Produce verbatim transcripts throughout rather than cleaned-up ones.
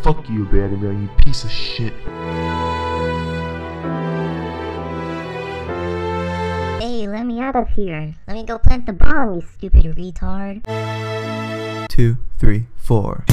Fuck you, Baddie Man, you piece of shit. Hey, let me out of here. Let me go plant the bomb, you stupid retard. Two, three, four.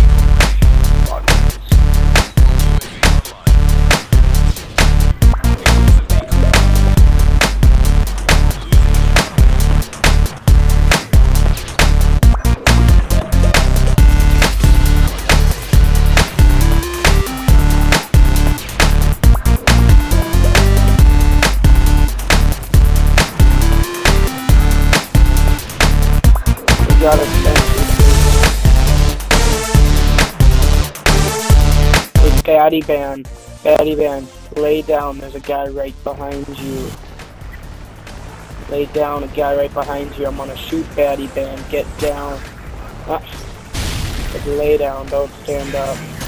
Baddie Ban, Baddie Ban, lay down, there's a guy right behind you. Lay down, a guy right behind you, I'm gonna shoot Baddie Ban, get down. Ah. Lay down, don't stand up.